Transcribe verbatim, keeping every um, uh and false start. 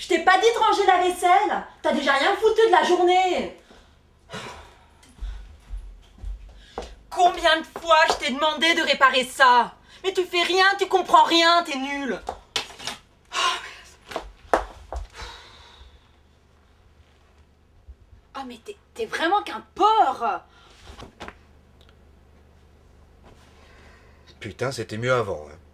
t'ai pas dit de ranger la vaisselle. T'as déjà rien foutu de la journée. Combien de fois je t'ai demandé de réparer ça? Mais tu fais rien, tu comprends rien, t'es nul. Oh mais t'es vraiment qu'un porc. Putain, c'était mieux avant. Hein.